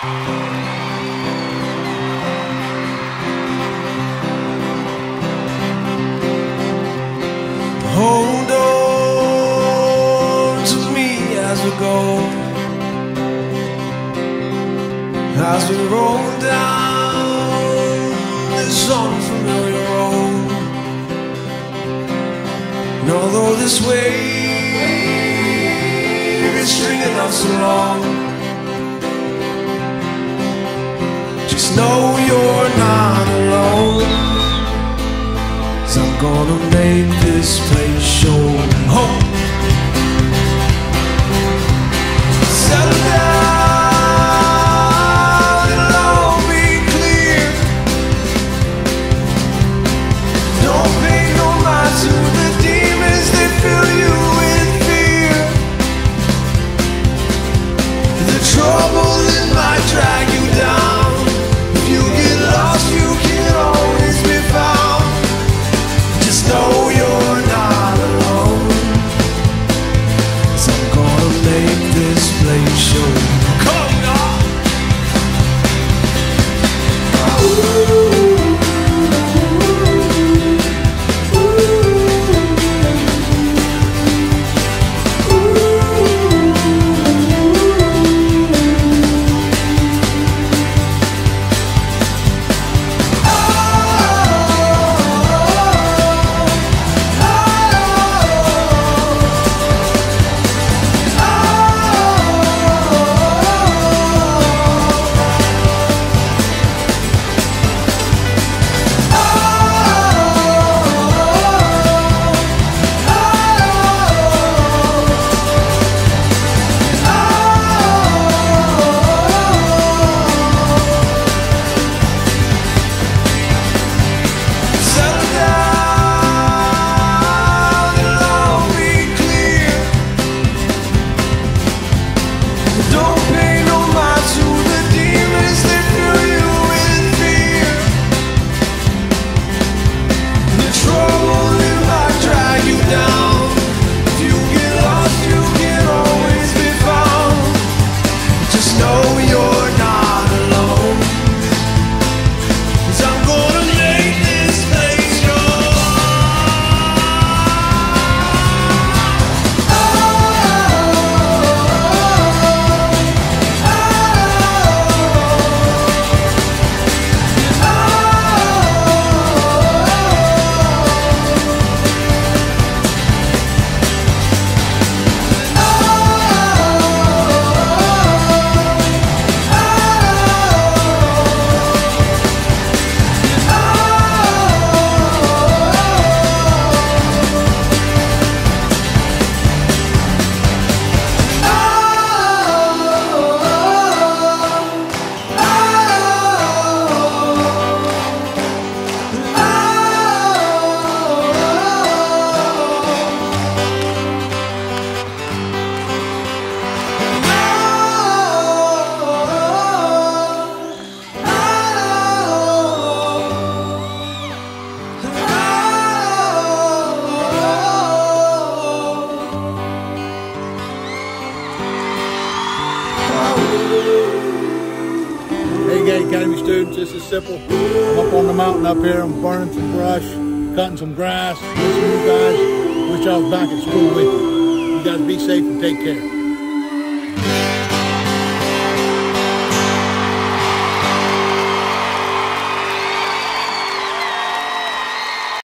Hold on to me as we go, as we roll down this unfamiliar road. And although this wave is stringing us along, just know you're not alone. 'Cause I'm gonna make this place your home. Settle down, it'll all be clear. Don't pay no mind to the demons that fill you with fear. The trouble that might drag you down, if you get lost you can always be found. Know you're not alone, 'cause I'm gonna make this place your home. Come on! Academy students, this is simple. I'm up on the mountain up here. I'm burning some brush, cutting some grass. Listen to you guys. Wish I was back at school with you. You guys be safe and take care.